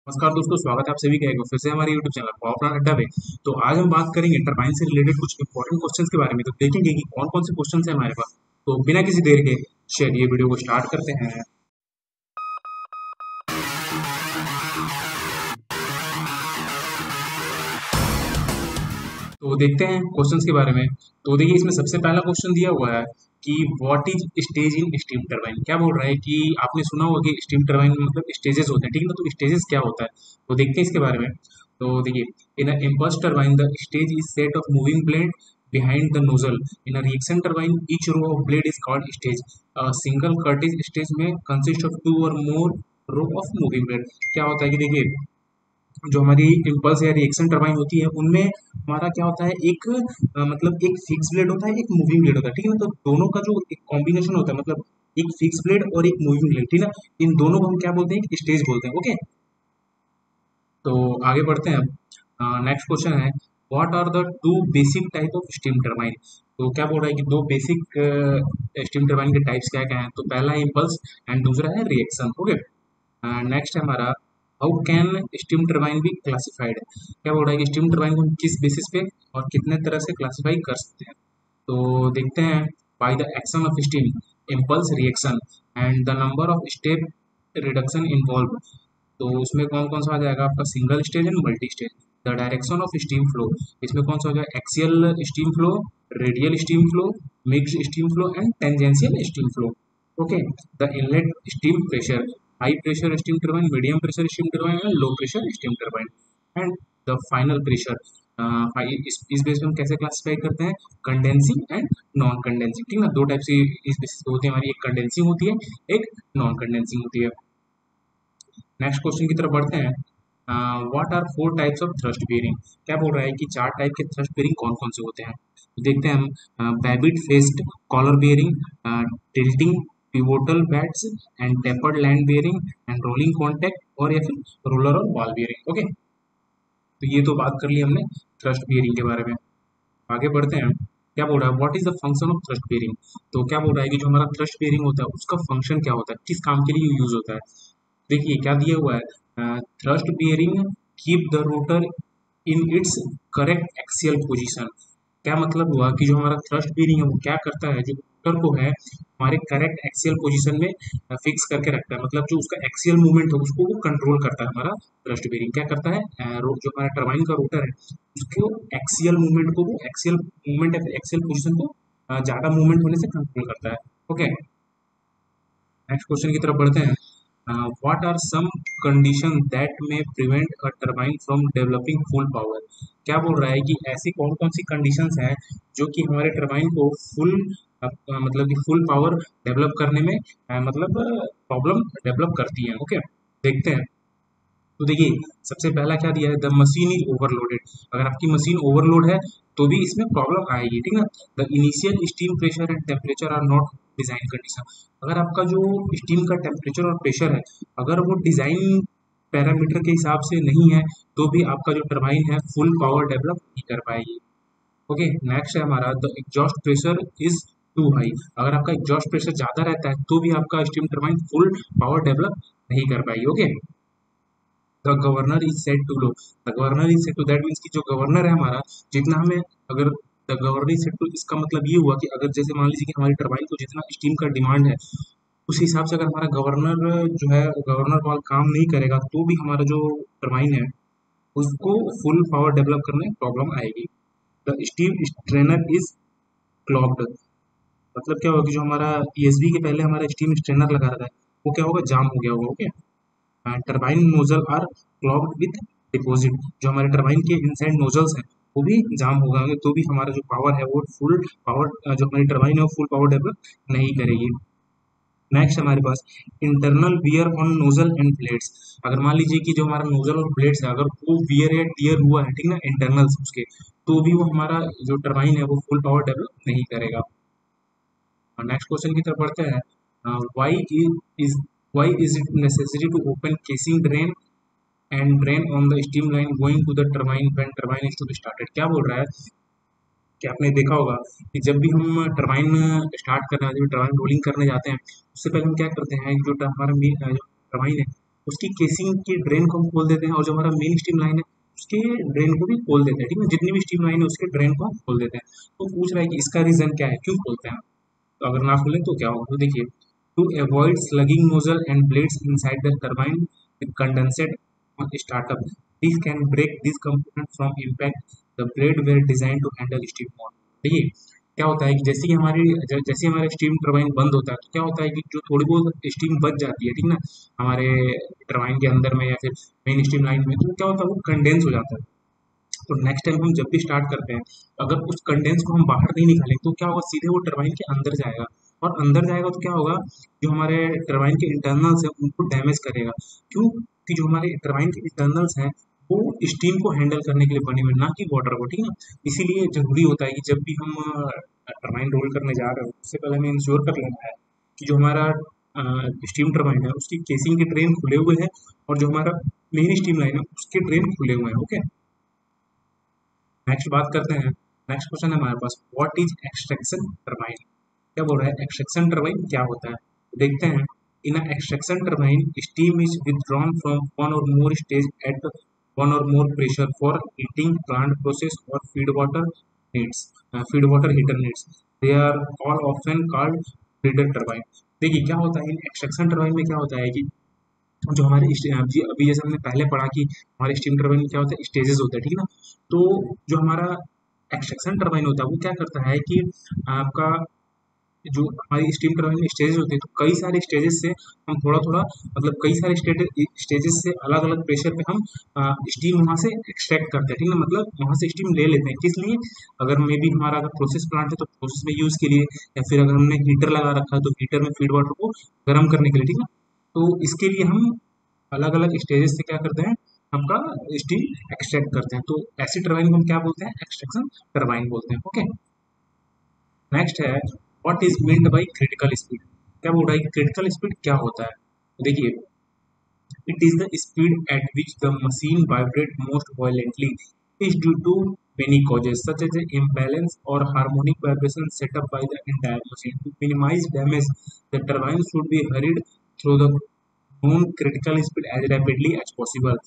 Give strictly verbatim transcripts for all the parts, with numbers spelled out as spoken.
नमस्कार दोस्तों, स्वागत है आप सभी का एक बार फिर से हमारे यूट्यूब चैनल पावर प्लान अड्डा पे। तो आज हम बात करेंगे टरबाइन से रिलेटेड कुछ इंपॉर्टेंट क्वेश्चंस के बारे में। तो देखेंगे कि कौन कौन से क्वेश्चंस हैं हमारे पास। तो बिना किसी देर के चलिए वीडियो को स्टार्ट करते हैं। तो देखते हैं क्वेश्चंस के बारे में। तो देखिए, इसमें सबसे पहला क्वेश्चन दिया हुआ है कि what is stage in steam turbine. क्या बोल रहा है कि आपने सुना होगा कि स्टीम टरबाइन में मतलब स्टेजेस होते हैं, ठीक है ना। तो स्टेजेस क्या होता है, तो देखते हैं इसके बारे में। तो देखिए, in a impulse turbine the stage is set of moving blade behind the nozzle. In a reaction turbine, each row of blade is called stage. A single Curtis stage may consist of two or more row of moving blade. क्या होता है कि देखिए, जो हमारी impulse या reaction turbine होती है उनमें हमारा क्या होता है, एक अ, मतलब एक फिक्स ब्लेड होता है, एक मूविंग ब्लेड होता है, ठीक है ना। तो दोनों का जो एक कॉम्बिनेशन होता है, मतलब एक फिक्स ब्लेड और एक मूविंग ब्लेड, ठीक है ना। इन दोनों को हम क्या बोलते हैं, स्टेज बोलते हैं। ओके, तो आगे बढ़ते हैं। नेक्स्ट क्वेश्चन है, what are the two basic type of steam turbine. तो क्या बोल रहा है कि दो बेसिक स्टीम टरबाइन के टाइप्स क्या क्या हैं। तो पहला है इम्पल्स एंड दूसरा है रिएक्शन। ओके, नेक्स्ट है हमारा, how can steam turbine be classified. क्या बोल रहा है कि स्टीम टरबाइन को हम किस बेसिस पे और कितने तरह से क्लासिफाई कर सकते हैं। तो देखते हैं, by the action of steam, impulse, reaction and the number of step reduction involve. तो उसमें कौन कौन सा आ जाएगा आपका, single stage and multi stage. The direction of steam flow, इसमें कौन सा हो जाएगा, axial steam flow, radial steam flow, mix steam flow and tangential steam flow. Okay, the inlet steam pressure, high pressure steam turbine, medium pressure steam turbine and low pressure steam turbine and the final pressure. इस इस base पे हम कैसे classify करते हैं, condensing and non condensing, ठीक है ना। दो टाइप से इस बेसिस पे होती है हमारी, एक कंडेंसिंग होती है, एक नॉन कंडेंसिंग होती है। नेक्स्ट क्वेश्चन की तरफ बढ़ते हैं। What are four types of thrust bearing. क्या बोल रहा है कि चार टाइप के थ्रस्ट बेयरिंग कौन कौन से होते हैं। तो देखते हैं हम, babbitt faced collar bearing, tilting pivotal bats and tapered land bearing and rolling contact, और या फिर रोलर और बॉल बेयरिंग। ओके, तो ये तो बात कर ली हमने थ्रस्ट बेयरिंग के बारे में। आगे बढ़ते हैं। क्या बोल रहा है, what is the function of thrust bearing. तो क्या बोल रहा है कि जो हमारा थ्रस्ट बेयरिंग होता है उसका फंक्शन क्या होता है, किस काम के लिए यूज होता है। देखिए क्या दिया हुआ है, thrust bearing keep the rotor in its correct axial position. क्या मतलब हुआ कि जो हमारा थ्रस्ट बियरिंग है वो क्या करता है, जो रोटर को है हमारे करेक्ट एक्सियल पोजीशन में फिक्स करके रखता है। मतलब जो उसका एक्सियल मूवमेंट है उसको वो कंट्रोल करता है। हमारा थ्रस्ट बियरिंग क्या करता है, अ, रो- जो हमारा टरबाइन का रोटर है उसको एक्सियल मूवमेंट को वो एक्सियल मूवमेंट या एक्सियल पोजीशन को अ, ज्यादा मूवमेंट होने से कंट्रोल करता है। ओके, नेक्स्ट क्वेश्चन की तरफ बढ़ते हैं। What are some condition that may prevent a turbine from developing full power. क्या बोल रहा है कि ऐसी कौन कौन सी कंडीशंस हैं जो कि हमारे टरबाइन को फुल मतलब कि फुल पावर डेवलप करने में अ, मतलब प्रॉब्लम डेवलप करती है। ओके, देखते हैं। तो देखिए, सबसे पहला क्या दिया है, द मशीन इज ओवरलोडेड। अगर आपकी मशीन ओवरलोड है तो भी इसमें प्रॉब्लम आएगी, ठीक है ना। The initial steam pressure and temperature are not design condition. अगर आपका जो स्टीम का टेम्परेचर और प्रेशर है अगर वो डिजाइन पैरामीटर के हिसाब से नहीं है तो भी आपका जो टरबाइन है फुल पावर डेवलप नहीं कर पाएगी। ओके, नेक्स्ट है हमारा, the exhaust pressure is too high. अगर आपका एग्जॉस्ट प्रेशर ज्यादा रहता है तो भी आपका steam turbine full power develop नहीं कर पाएगी। Okay, the governor is set too low. The governor is set too, that means कि जो गवर्नर है हमारा, जितना हमें, अगर the governor is set too इसका मतलब ये हुआ कि अगर जैसे मान लीजिए कि हमारी टरबाइन को जितना स्टीम का डिमांड है उस हिसाब से अगर हमारा गवर्नर जो है गवर्नर वाल काम नहीं करेगा तो भी हमारा जो टरबाइन है उसको फुल पावर डेवलप करने में प्रॉब्लम आएगी। The steam strainer is clogged. मतलब क्या होगा कि जो हमारा ईएसबी के पहले हमारा स्टीम स्ट्रेनर लगा रहता है वो क्या होगा, जाम हो गया होगा। Okay, turbine nozzle are clogged with deposit. जो हमारे टरबाइन के इनसाइड नोजल्स हैं वो भी जाम हो गए होंगे तो भी हमारा जो पावर है वो फुल पावर, जो हमारी टरबाइन है वो फुल पावर डेवलप नहीं करेगी। नेक्स्ट हमारे पास, internal wear on nozzle and blades. अगर मान लीजिए कि जो हमारा नोजल और ब्लेड्स है अगर वो वियर या टियर हुआ है, ठीक ना, इंटरनल्स उसके, तो भी वो हमारा जो टरबाइन है वो फुल पावर डेवलप नहीं करेगा। नेक्स्ट क्वेश्चन की तरफ बढ़ते हैं। Why is why is it necessary to open casing drain and drain on the steam line going to the turbine when turbine is to be started. क्या बोल रहा है कि आपने देखा होगा कि जब भी हम टरबाइन स्टार्ट करने जब टरबाइन रोलिंग करने जाते हैं उससे पहले हम क्या करते हैं, जो ट- हमारा मेन जो टरबाइन है उसकी केसिंग की ड्रेन को हम खोल देते हैं, और जो हमारा मेन स्टीम लाइन है उसके ड्रेन को भी खोल देते हैं, ठीक है, जितनी भी स्टीम लाइन है उसके ड्रेन को हम खोल देते हैं। तो पूछ रहा है कि इसका रीजन क्या है, क्यों खोलते हैं। तो अगर ना खोलें तो क्या होगा, तो देखिए, to avoid slugging nozzle and blades inside the turbine with condensate on startup. This can break this component from impact. The blade were designed to handle steam more. देखिए क्या होता है कि जैसे ही हमारी ज- जैसे हमारा स्टीम टरबाइन बंद होता है तो क्या होता है कि जो थोड़ी बहुत स्टीम बच जाती है, ठीक ना, हमारे टरबाइन के अंदर में या फिर मेन स्टीम लाइन में, तो क्या होता है वो कंडेंस हो जाता है। तो नेक्स्ट टाइम हम जब भी स्टार्ट करते हैं, अगर उस कंडेंस को हम बाहर नहीं निकालें तो क्या होगा, सीधे वो टरबाइन के अंदर जाएगा, और अंदर जाएगा तो क्या होगा, जो हमारे टरबाइन के इंटरनल्स हैं उनको डैमेज करेगा। क्यों कि जो हमारे टरबाइन के इंटरनल्स हैं वो स्टीम को हैंडल करने के लिए बने हुए हैं, ना कि वाटर को, ठीक है ना। इसीलिए जरूरी होता है कि जब भी हम टरबाइन रोल करने जा रहे हो उससे पहले हमें इंश्योर कर लेना है कि जो हमारा स्टीम टरबाइन है उसकी केसिंग के ड्रेन खुले हुए हैं, और जो हमारा मेन स्टीम लाइन है उसके ड्रेन खुले हुए हैं। ओके, नेक्स्ट बात करते हैं। नेक्स्ट क्वेश्चन है हमारे पास, व्हाट इज एक्सट्रैक्शन टरबाइन। क्या बोल रहा है, एक्सट्रैक्शन टरबाइन क्या होता है, तो देखते हैं। In extraction turbine steam is withdrawn from one or more stage at one or more pressure for heating plant process or feed water needs, feed water heater needs, they are all often called bleeder turbine. देखिए क्या होता है इन extraction turbine में, क्या होता है कि जो हमारे स्टे- अभी अभी जैसे हमने पहले पढ़ा कि हमारे स्टीम टरबाइन में क्या होता है, स्टेजेस होता है, ठीक है ना। तो जो हमारा एक्सट्रैक्शन टरबाइन होता है वो क्या करता है कि आपका जो हमारी स्टीम टरबाइन में स्टेजेस होते हैं, तो कई सारे स्टेजेस से हम थोड़ा थोड़ा, मतलब कई सारे स्टेजेस से अलग अलग प्रेशर पे हम स्टीम वहां से एक्सट्रैक्ट करते हैं, ठीक है ना, मतलब वहां से स्टीम ले लेते हैं। किस लिए, अगर मे बी हमारा अगर प्रोसेस प्लांट है तो प्रोसेस में यूज के लिए, या फिर अगर हमने हीटर लगा रखा है तो हीटर में फीड वाटर को गर्म करने के लिए, ठीक है ना। तो इसके लिए हम अलग अलग स्टेजेस से क्या करते हैं, आपका स्टीम एक्सट्रैक्ट करते हैं। तो ऐसी टरबाइन को हम क्या बोलते हैं, एक्सट्रैक्शन टरबाइन बोलते हैं। ओके, नेक्स्ट है, what is meant by critical speed. क्या बोल रहा है कि क्रिटिकल स्पीड क्या होता है, तो देखिए, it is the speed at which the machine vibrate most violently is due to many causes such as imbalance or harmonic vibration set up by the entire machine. To minimize damage, the turbine should be hurried through the known critical speed as rapidly as possible.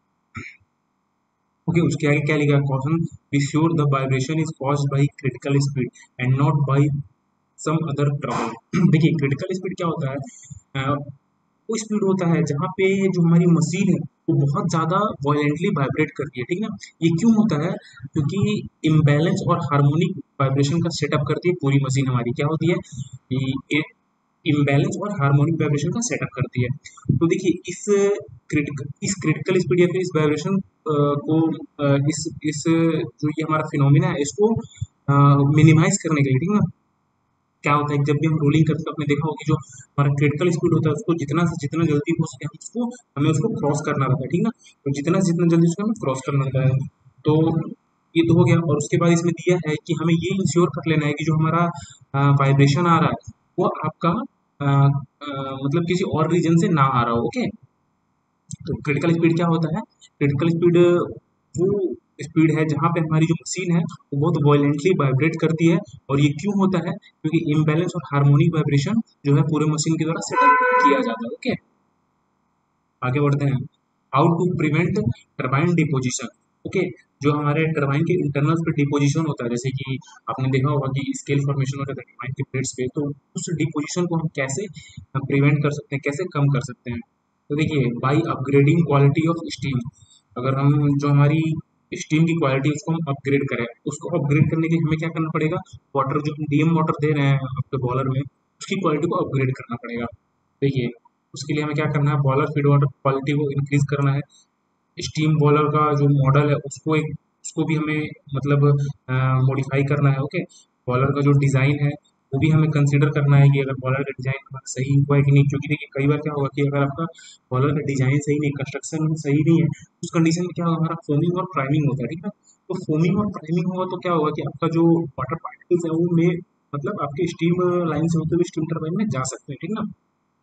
Okay, उसके आगे क्या लिखा है, question, be sure the vibration is caused by critical speed and not by some other trouble. देखिए critical speed क्या होता है, अ, वो स्पीड होता है जहाँ पे जो हमारी मशीन है वो बहुत ज़्यादा वायलेंटली वाइब्रेट करती है, ठीक है ना। ये क्यों होता है, क्योंकि इम्बैलेंस और हार्मोनिक वाइब्रेशन का सेटअप करती है पूरी मशीन हमारी, क्या होती है, इम्बैलेंस और हार्मोनिक वाइब्रेशन का सेटअप करती है। तो देखिए इस क्रिटिकल इस क्रिटिकल स्पीड या फिर इस वाइब्रेशन को अ, इस इस जो ये हमारा फिनोमिना है इसको मिनिमाइज करने के लिए, ठीक है ना, क्या होता है जब भी हम रोलिंग करते हैं तो आपने देखा होगा कि जो हमारा क्रिटिकल स्पीड होता है उसको जितना से जितना जल्दी हो सके हम उसको हमें उसको क्रॉस करना रहता है, ठीक ना। तो जितना से जितना जल्दी उसको हमें क्रॉस करना रहता है। तो ये तो हो गया, और उसके बाद इसमें दिया है कि हमें ये इंश्योर कर लेना है कि जो हमारा वाइब्रेशन आ रहा है वो आपका अ, अ, मतलब किसी और रीजन से ना आ रहा हो। ओके, तो क्रिटिकल स्पीड क्या होता है, क्रिटिकल स्पीड वो स्पीड है जहाँ पे हमारी जो मशीन है वो बहुत वायलेंटली वाइब्रेट करती है। और ये क्यों होता है, क्योंकि इम्बैलेंस और हार्मोनिक वाइब्रेशन जो है पूरे मशीन के द्वारा सेटअप किया जाता है। ओके, आगे बढ़ते हैं। How to prevent turbine deposition. Okay, जो हमारे टरबाइन के इंटरनल्स पे डिपोजिशन होता है, जैसे कि आपने देखा होगा कि स्केल फॉर्मेशन होता है टरबाइन के प्लेट्स पे, तो उस डिपोजिशन को हम कैसे प्रिवेंट कर सकते हैं, कैसे कम कर सकते हैं। तो देखिए, by upgrading quality of steam. अगर हम जो हमारी स्टीम की क्वालिटी उसको हम अपग्रेड करें, उसको अपग्रेड करने के लिए हमें क्या करना पड़ेगा, वाटर जो हम डीएम वाटर दे रहे हैं आपके बॉयलर में उसकी क्वालिटी को अपग्रेड करना पड़ेगा। देखिए उसके लिए हमें क्या करना है, बॉयलर फीड वाटर क्वालिटी को इंक्रीज करना है। स्टीम बॉयलर का जो मॉडल है उसको एक उसको भी हमें मतलब मॉडिफाई करना है। ओके, बॉयलर का जो डिज़ाइन है वो भी हमें कंसीडर करना है कि अगर बॉयलर का डिज़ाइन हमारा सही हुआ है कि नहीं, क्योंकि देखिए कई बार क्या होगा कि अगर आपका बॉयलर का डिज़ाइन सही नहीं, कंस्ट्रक्शन सही नहीं है, उस कंडीशन में क्या होगा, हमारा फोमिंग और प्राइमिंग होता है, ठीक है। तो फोमिंग और प्राइमिंग होगा तो क्या होगा कि आपका जो वाटर पार्टिकल्स है वो में मतलब आपके स्टीम लाइन से होते हुए स्टीम टरबाइन में जा सकते हैं, ठीक ना।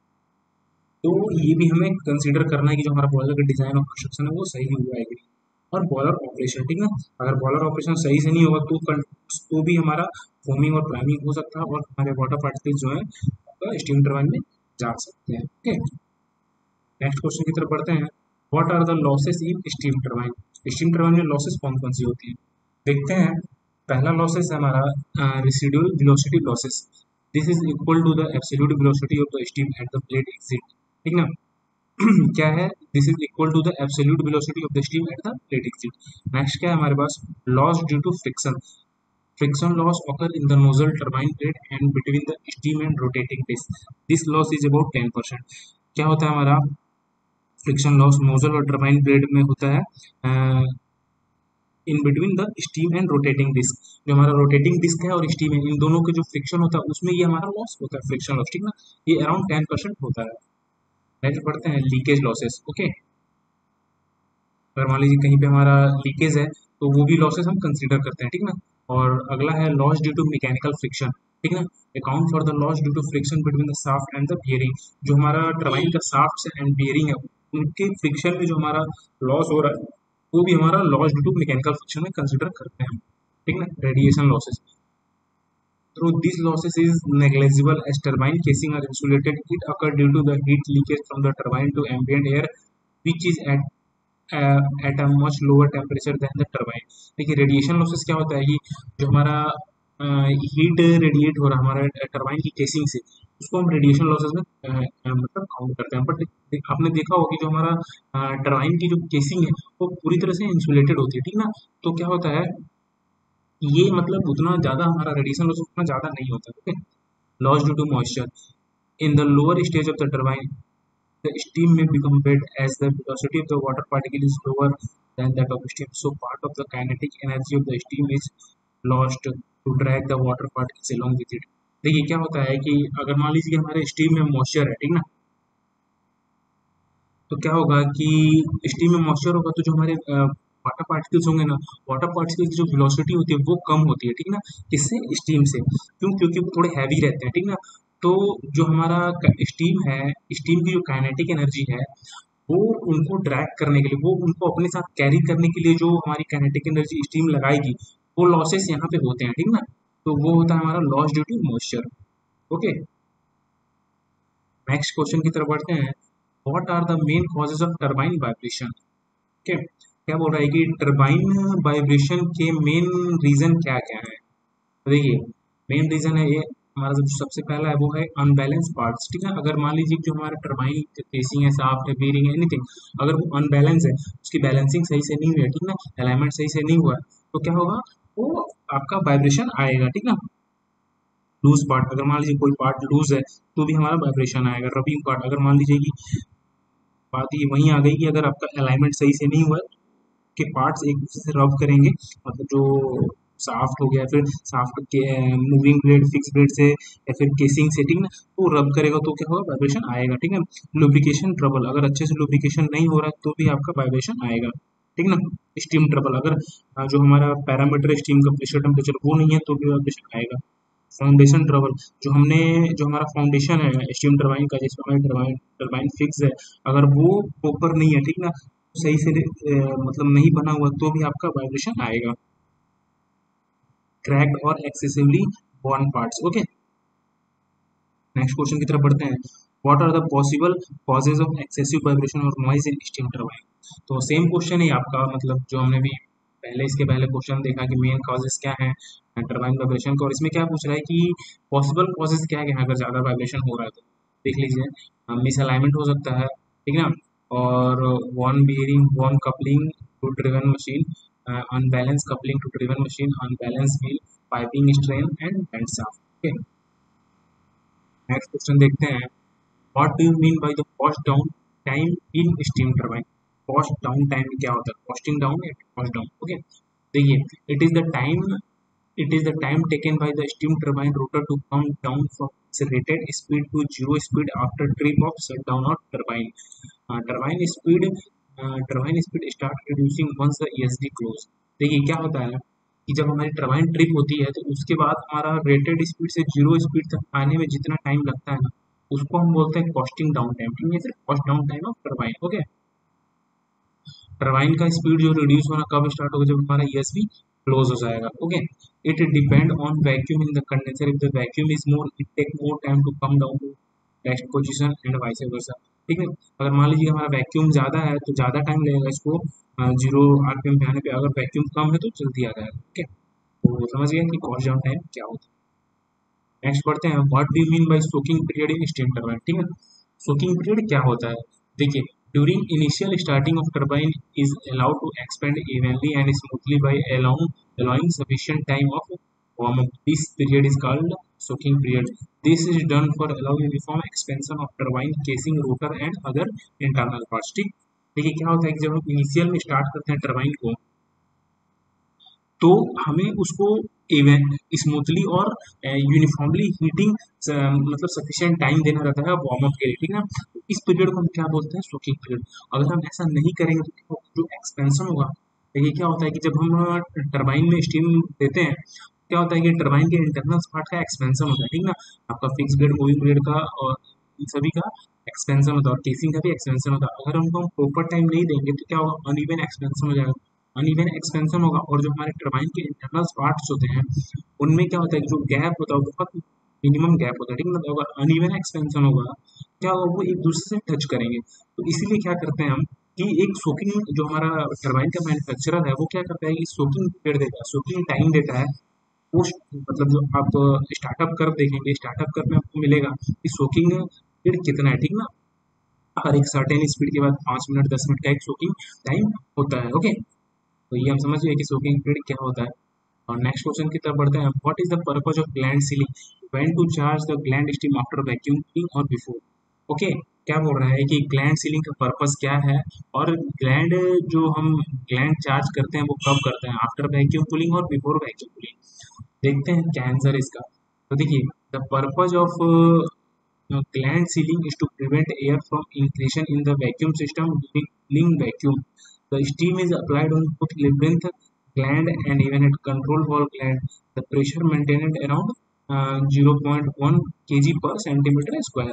तो ये भी हमें कंसीडर करना है कि जो हमारा बॉयलर का डिजाइन और कंस्ट्रक्शन है वो सही हुआ है कि नहीं। और बॉयलर ऑपरेशन, ठीक है, अगर बॉयलर ऑपरेशन सही से नहीं होगा तो कं- तो भी हमारा फोमिंग और प्राइमिंग हो सकता है और हमारे वाटर पार्टिकल्स जो है स्टीम टरबाइन में जा सकते हैं। ओके, नेक्स्ट क्वेश्चन की तरफ बढ़ते हैं। What are the losses in steam turbine? Steam turbine में लॉसेस कौन कौन सी होती है, देखते हैं। पहला लॉसेस है हमारा residual velocity losses. This is equal to the absolute velocity of the steam at the blade exit, ठीक ना। क्या है, this is equal to the absolute velocity of the steam at the blade exit. Next क्या है हमारे पास, loss due to friction. Friction loss occur in the nozzle turbine blade and between the steam and rotating disc. This loss is about ten percent. क्या होता है हमारा friction loss nozzle और turbine blade में होता है in between the steam and rotating disc. जो हमारा रोटेटिंग डिस्क है और स्टीम है, इन दोनों के जो फ्रिक्शन होता है उसमें ये हमारा लॉस होता है, फ्रिक्शन लॉस, ठीक ना। ये अराउंड टेन परसेंट होता है। नेक्स्ट पढ़ते हैं लीकेज लॉसेस। ओके, अगर मान लीजिए कहीं पे हमारा लीकेज है तो वो भी लॉसेस हम कंसीडर करते हैं, ठीक ना। और अगला है loss due to mechanical friction, ठीक ना। Account for the loss due to friction between the shaft and the bearing. जो हमारा टरबाइन का शाफ्ट एंड बियरिंग है उनके फ्रिक्शन में जो हमारा लॉस हो रहा है वो भी हमारा loss due to mechanical friction में कंसीडर करते हैं, ठीक ना। Radiation losses, through these losses is negligible as turbine casing are insulated. It occur due to the heat leakage from the turbine to ambient air which is at at a much lower temperature than the turbine. देखिए radiation losses क्या होता है कि जो हमारा heat radiate हो रहा है हमारा टर्बाइन की केसिंग से, उसको हम रेडिएशन लॉसेस में uh, uh, मतलब काउंट करते हैं। बट आपने देखा होगा कि जो हमारा टर्बाइन की जो केसिंग है वो पूरी तरह से इंसुलेटेड होती है, ठीक ना। तो क्या होता है ये मतलब उतना ज़्यादा हमारा रेडिएशन लॉस उतना ज़्यादा नहीं होता है। Okay, loss due to moisture in the lower stage of the turbine the steam may become wet as the velocity of the water particle is lower than that of steam. So part of the kinetic energy of the steam is lost to drag the water particles along with it. देखिए क्या होता है कि अगर मान लीजिए हमारे steam में मॉइस्चर है, ठीक ना, तो क्या होगा कि स्टीम में मॉइस्चर होगा तो जो हमारे वाटर पार्टिकल्स होंगे ना, वाटर पार्टिकल्स की जो वेलोसिटी होती है वो कम होती है, ठीक ना। किससे, स्टीम से। क्यों, क्योंकि वो थोड़े हैवी रहते हैं, ठीक ना। तो जो हमारा स्टीम है, स्टीम की जो काइनेटिक एनर्जी है वो उनको ड्रैग करने के लिए, वो उनको अपने साथ कैरी करने के लिए जो हमारी काइनेटिक एनर्जी स्टीम लगाएगी वो लॉसेस यहाँ पे होते हैं, ठीक ना। तो वो होता है हमारा loss due to moisture. Okay, next question की तरफ बढ़ते हैं। What are the main causes of turbine vibration? Okay, क्या बोल रहा है कि टर्बाइन वाइब्रेशन के मेन रीजन क्या क्या है। तो देखिए मेन रीजन है ये हमारा जो सबसे पहला है वो है अनबैलेंस पार्ट्स, ठीक है। अगर मान लीजिए जो हमारा टर्बाइन केसिंग है, शाफ्ट है, बीयरिंग है, एनीथिंग, अगर वो अनबैलेंस है, उसकी बैलेंसिंग सही से नहीं हुई है, ठीक ना, अलाइनमेंट सही से नहीं हुआ है, तो क्या होगा, वो आपका वाइब्रेशन आएगा, ठीक ना। लूज पार्ट, अगर मान लीजिए कोई पार्ट लूज है तो भी हमारा वाइब्रेशन आएगा। रबिंग पार्ट, अगर मान लीजिए कि बात ये वहीं आ गई कि अगर आपका अलाइनमेंट सही से नहीं हुआ है के पार्ट्स एक दूसरे से रब करेंगे, मतलब जो शाफ्ट हो गया, फिर शाफ्ट के मूविंग ब्लेड फिक्स ब्लेड से या फिर केसिंग सेटिंग ना, वो रब करेगा तो क्या होगा, वाइब्रेशन आएगा, ठीक है। लुब्रिकेशन ट्रबल, अगर अच्छे से लुब्रिकेशन नहीं हो रहा है तो भी आपका वाइब्रेशन आएगा, ठीक ना। स्टीम ट्रबल, अगर अ, जो हमारा पैरामीटर स्टीम का प्रेशर टेम्परेचर वो नहीं है तो भी वाइब्रेशन आएगा। फाउंडेशन ट्रबल, जो हमने जो हमारा फाउंडेशन है स्टीम टरबाइन का, जिसमें हमारी टरबाइन टरबाइन फिक्स है, अगर वो प्रॉपर नहीं है, ठीक ना, सही से अ, मतलब नहीं बना हुआ तो भी आपका वाइब्रेशन आएगा। क्रैक्ड और excessively worn parts. Okay, next question की तरफ बढ़ते हैं। What are the possible causes of excessive vibration और नॉइज इन स्टीम टरबाइन? तो सेम क्वेश्चन है आपका, मतलब जो हमने भी पहले इसके पहले क्वेश्चन देखा कि मेन कॉजेज क्या है टरबाइन वाइब्रेशन का, और इसमें क्या पूछ रहा है कि पॉसिबल कॉजेज क्या है अगर ज़्यादा वाइब्रेशन हो रहा है तो। देख लीजिए, मिस अलाइनमेंट हो सकता है, ठीक ना, और one bearing one coupling to driven machine, unbalance coupling to driven machine, unbalance wheel, piping strain and bend shaft. Okay, next question देखते हैं। What do you mean by the coast down time in steam turbine? Coast down time क्या होता है, coasting down या coast down. Okay, देखिए, it is the time it is the time taken by the steam turbine rotor to come down from its rated speed to zero speed after trip of shutdown of turbine. uh, turbine speed uh, turbine speed start reducing once the E S D close. देखिए क्या होता है कि जब हमारी turbine trip होती है तो उसके बाद हमारा रेटेड स्पीड से जीरो स्पीड तक आने में जितना टाइम लगता है ना, उसको हम बोलते हैं कॉस्टिंग डाउन टाइम, ठीक है, फिर coast down time of turbine. Okay, turbine का स्पीड जो रिड्यूस होना कब स्टार्ट होगा, जब हमारा E S B क्लोज हो जाएगा। Okay, it depend on vacuum in the condenser, if the vacuum is more it take more time to come down to rest position and vice versa. ठीक है, अगर मान लीजिए हमारा वैक्यूम ज़्यादा है तो ज़्यादा टाइम लगेगा इसको जीरो आरपीएम पे आने पे, अगर वैक्यूम कम है तो जल्दी आ जाएगा। ठीक है, तो समझ गए कि कॉस्ट डाउन टाइम क्या होता है। नेक्स्ट पढ़ते हैं, what do you mean by soaking period in steam turbine. ठीक है, सोकिंग पीरियड क्या होता है, देखिए, during initial starting of turbine is allowed to expand evenly and smoothly by allowing allowing sufficient time of warm up. This period is called soaking period. This is done for allow uniform expansion of turbine casing, rotor and other internal parts. ठीक, देखिए क्या होता है कि जब हम initial में start करते हैं टरबाइन को, तो हमें उसको इवन स्मूथली और यूनिफॉर्मली हीटिंग मतलब सफिशिएंट टाइम देना रहता है वार्म अप के लिए। ठीक है ना, तो इस पीरियड को हम क्या बोलते हैं, सोकिंग पीरियड। अगर हम ऐसा नहीं करेंगे तो क्या होगा, जो एक्सपेंशन होगा, देखिए क्या होता है कि जब हम टरबाइन में स्टीम देते हैं, क्या होता है कि टरबाइन के इंटरनल पार्ट का एक्सपेंशन होता है। ठीक ना, आपका फिक्स ब्लेड, मूविंग ब्लेड का और इन सभी का एक्सपेंशन होता है और केसिंग का भी एक्सपेंशन होता है। अगर उनको हम प्रॉपर टाइम नहीं देंगे तो क्या होगा, अनइवन एक्सपेंशन हो जाएगा, अनइवन एक्सपेंशन होगा। और जो हमारे टरबाइन के इंटरनल पार्ट्स होते हैं उनमें क्या होता है कि जो गैप होता है वो बहुत मिनिमम गैप होता है। ठीक है, मतलब अगर अनइवन एक्सपेंशन होगा क्या होगा, वो एक दूसरे से टच करेंगे। तो इसीलिए क्या करते हैं हम कि एक सोकिंग, जो हमारा टरबाइन का मैन्युफैक्चरर है वो क्या करता है कि सोकिंग पीरियड देता है, सोकिंग टाइम देता है। पोस्ट मतलब जो आप स्टार्टअप कर्व देखेंगे, स्टार्टअप कर्व में आपको मिलेगा कि सोकिंग पीरियड कितना है। ठीक ना, हर एक सर्टेन स्पीड के बाद पाँच मिनट दस मिनट का एक सोकिंग टाइम होता है। ओके, तो ये हम समझ गए कि सोकिंग पीरियड क्या होता है। और नेक्स्ट क्वेश्चन की तरफ बढ़ते हैं, what is the purpose of gland sealing, when to charge the gland steam after vacuuming और बिफोर। ओके, क्या बोल रहा है कि ग्लैंड सीलिंग का पर्पस क्या है, और ग्लैंड जो हम ग्लैंड चार्ज करते हैं वो कब करते हैं, आफ्टर वैक्यूम कूलिंग और बिफोर वैक्यूम कूलिंग। देखते हैं क्या आंसर है इसका। तो देखिए, the purpose of gland sealing is to prevent air from increase in the vacuum system during vacuum. The steam is applied on both labyrinth gland and even at control valve gland. The pressure maintained around uh, zero point one kg per centimeter square.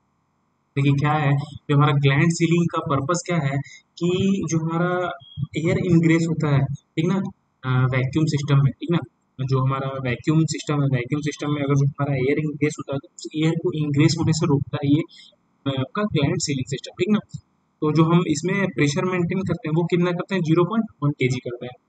देखिए क्या है, जो हमारा gland ceiling का purpose क्या है कि जो हमारा एयर इनग्रेस होता है, ठीक ना, वैक्यूम सिस्टम में, ठीक ना, जो हमारा वैक्यूम सिस्टम है, वैक्यूम सिस्टम में अगर जो हमारा एयर इनग्रेस होता है तो उस एयर को इनग्रेस होने से रोकता है ये अ, आपका ग्लैंड सीलिंग सिस्टम। ठीक ना, तो जो हम इसमें प्रेशर मेंटेन करते हैं वो कितना करते हैं, जीरो पॉइंट वन के जी करते हैं।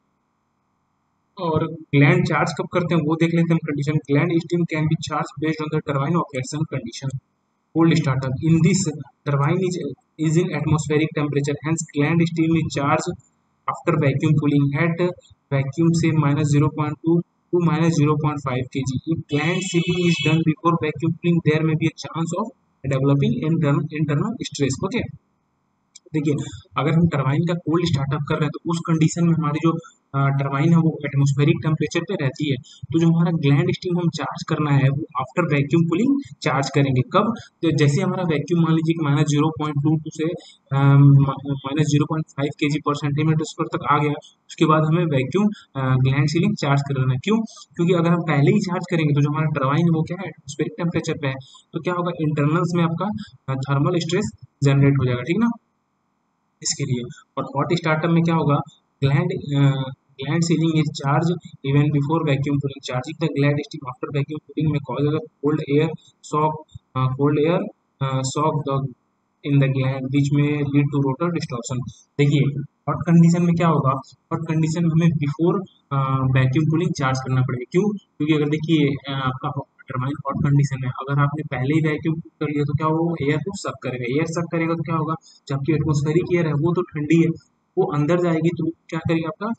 और ग्लैंड चार्ज कब करते हैं वो देख लेते हैं condition. Gland steam can be charge based on the turbine operation condition. Cold startup. In this, turbine is, is in atmospheric temperature. Hence, gland steam is charged after vacuum cooling at vacuum say minus zero point two to minus zero point five kg. If gland sealing is done before vacuum cooling, there may be a chance of developing internal internal stress. Okay. देखिए, अगर हम turbine का cold startup कर रहे हैं तो उस condition में हमारी जो टरबाइन है वो एटमॉस्फेरिक टेम्परेचर पे रहती है। तो जो हमारा ग्लैंड स्टीम हम चार्ज करना है वो आफ्टर वैक्यूम कूलिंग चार्ज करेंगे। कब, तो जैसे हमारा वैक्यूम मान लीजिए कि minus zero point two two से minus zero point five K G पर सेंटीमीटर स्क्वायर तक आ गया, उसके बाद हमें वैक्यूम ग्लैंड सीलिंग चार्ज करना है। क्यों, क्योंकि अगर हम पहले ही चार्ज करेंगे तो जो हमारा टरबाइन है वो क्या है, एटमॉस्फेरिक टेम्परेचर पे है, तो क्या होगा, इंटरनल्स में आपका थर्मल स्ट्रेस जनरेट हो जाएगा। ठीक ना, इसके लिए। और हॉट स्टार्टअप में क्या होगा, gland gland sealing is charge even before vacuum cooling. Charging the gland steam after vacuum cooling में causes of cold air shock, cold air shock the in the gland which में lead to rotor distortion. देखिए, hot condition में क्या होगा, hot condition में हमें before vacuum cooling charge करना पड़ेगा। क्यों, क्योंकि अगर देखिए अ, आपका टरबाइन हॉट कंडीशन है, अगर आपने पहले ही वैक्यूम कर लिया तो क्या वो एयर को सक करेगा, एयर सक करेगा तो क्या होगा, जबकि एटमोस्फेरिक एयर है वो तो ठंडी है, वो अंदर जाएगी तो क्या करेगी आपका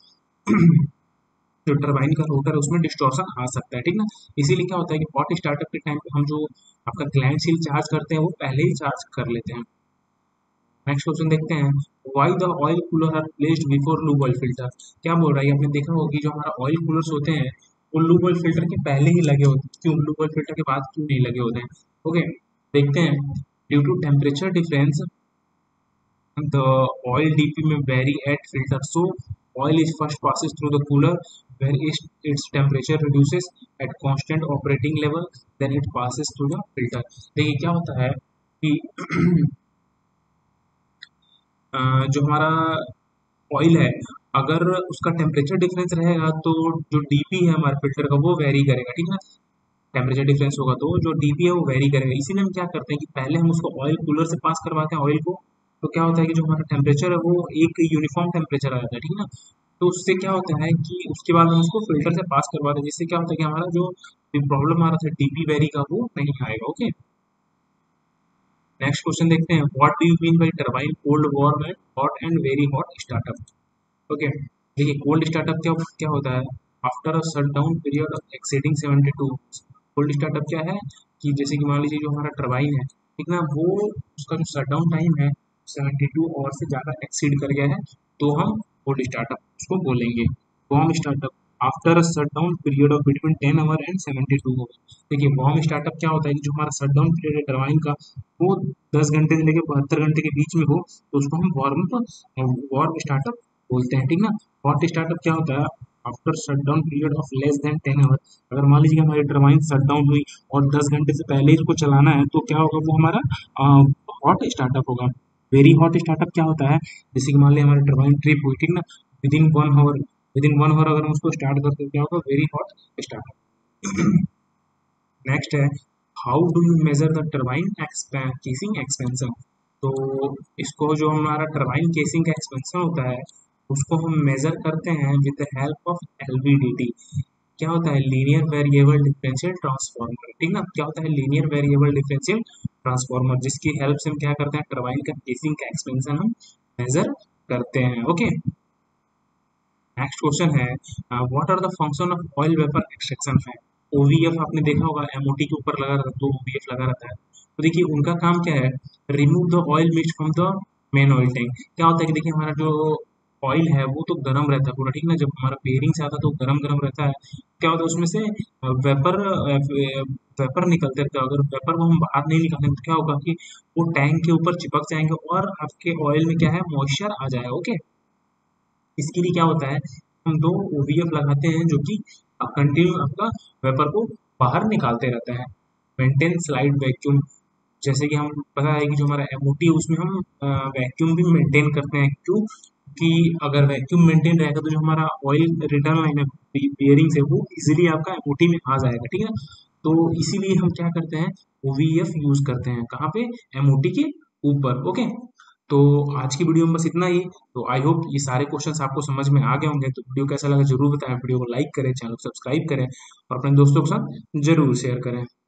जो टरबाइन का रोटर है उसमें डिस्टॉर्शन आ सकता है। ठीक ना, इसीलिए क्या होता है कि हॉट स्टार्टअप के टाइम पे हम जो आपका ग्लैंड सील चार्ज करते हैं वो पहले ही चार्ज कर लेते हैं। नेक्स्ट क्वेश्चन देखते हैं, why the oil cooler are placed before lube oil filter. क्या बोल रहा है, आपने देखा होगा कि जो हमारा ऑयल कूलर्स होते हैं वो लूब ऑयल फिल्टर के पहले ही लगे होते हैं। क्यों, लूब ऑयल फिल्टर के बाद क्यों नहीं लगे होते हैं। ओके, देखते हैं, due to temperature difference the oil D P may vary at filter. So oil is first passes through the cooler where its, its temperature reduces at constant operating level, then it passes through the filter. देखिए क्या होता है कि अ, जो हमारा oil है अगर उसका टेम्परेचर डिफरेंस रहेगा तो जो डीपी है हमारे फिल्टर का वो वेरी करेगा। ठीक है, टेम्परेचर डिफरेंस होगा तो जो डीपी है वो वेरी करेगा। इसीलिए हम क्या करते हैं कि पहले हम उसको ऑयल कूलर से पास करवाते हैं ऑयल को। तो क्या होता है कि जो हमारा टेम्परेचर है वो एक यूनिफॉर्म टेम्परेचर आ जाता है, ठीक है ना। तो उससे क्या होता है कि उसके बाद हम उसको फिल्टर से पास करवाते हैं, जिससे क्या होता है कि हमारा जो प्रॉब्लम आ रहा था डीपी वेरी का वो नहीं आएगा। ओके, नेक्स्ट क्वेश्चन देखते हैं, what do you mean by turbine cold warm and hot and very hot startup. Okay, देखिए कोल्ड स्टार्टअप क्या क्या होता है, after a shut down period of exceeding seventy two. Cold startup क्या है कि जैसे कि मान लीजिए जो हमारा टरबाइन है, ठीक ना, वो उसका जो शट डाउन टाइम है सेवेंटी टू आवर से ज़्यादा एक्सीड कर गया है, तो हम कोल्ड स्टार्टअप उसको बोलेंगे। Warm startup after a shut down period of between ten hour and seventy two hour. देखिए वार्म स्टार्टअप क्या होता है कि जो हमारा शट डाउन पीरियड है टरबाइन का, वो दस घंटे से लेकर बहत्तर घंटे के बीच में हो, तो उसको हम वार्म वार्म स्टार्टअप बोलते हैं, ठीक ना। हॉट स्टार्टअप क्या होता है, after shut down period of less than ten hour. अगर मान लीजिए कि हमारी टरबाइन शट डाउन हुई और दस घंटे से पहले ही इसको चलाना है, तो क्या होगा, वो हमारा हॉट स्टार्टअप होगा। वेरी हॉट स्टार्टअप क्या होता है, जैसे कि मान लिया हमारी टरबाइन ट्रिप हुई, ठीक ना, within one hour within one hour अगर हम उसको स्टार्ट करते हैं, क्या होगा, वेरी हॉट स्टार्टअप। नेक्स्ट है, how do you measure the turbine casing expansion. तो इसको जो हमारा टरबाइन केसिंग का एक्सपेंशन होता है, उसको हम मेजर करते हैं with the help of LVDT. क्या होता है, लीनियर वेरिएबल डिफरेंशियल ट्रांसफॉर्मर, ठीक ना। क्या होता है लीनियर वेरिएबल डिफरेंशियल ट्रांसफॉर्मर, जिसकी हेल्प से हम क्या करते हैं, टरबाइन का केसिंग का एक्सपेंशन हम मेजर करते हैं। ओके, नेक्स्ट क्वेश्चन है, what are the function of oil vapour extraction fan. OVF आपने देखा होगा, एमओटी के ऊपर लगा रहता है, तो ओवीएफ लगा रहता है। तो देखिए उनका काम क्या है, remove the oil mix from the main oil tank. क्या होता है कि देखिए हमारा जो ऑयल है वो तो गर्म रहता है पूरा, ठीक ना, जब हमारा बेयरिंग से आता है तो गर्म गर्म रहता है। क्या होता है उसमें से वेपर वेपर निकलते रहते हैं। अगर वेपर को हम बाहर नहीं निकालेंगे तो क्या होगा कि वो टैंक के ऊपर चिपक जाएंगे और आपके ऑयल में क्या है, मॉइस्चर आ जाएगा। ओके, इसके लिए क्या होता है, हम दो ओवीएफ लगाते हैं जो कि कंटिन्यू आपका वेपर को बाहर निकालते रहता है। मेंटेन स्लाइड वैक्यूम, जैसे कि हम पता है कि जो हमारा एमओटी है उसमें हम वैक्यूम भी मेंटेन करते हैं। क्यों कि अगर वैक्यूम मेंटेन रहेगा तो जो हमारा ऑयल रिटर्न लाइन है बियरिंग से, वो इजीली आपका एमओटी में आ जाएगा, ठीक है। तो इसीलिए हम क्या करते हैं, ओवीएफ यूज करते हैं कहाँ पे, एमओटी के ऊपर। ओके, तो आज की वीडियो में बस इतना ही। तो आई होप ये सारे क्वेश्चंस आपको समझ में आ गए होंगे। तो वीडियो कैसा लगा जरूर बताएं, वीडियो को लाइक करें, चैनल को सब्सक्राइब करें और अपने दोस्तों के साथ जरूर शेयर करें।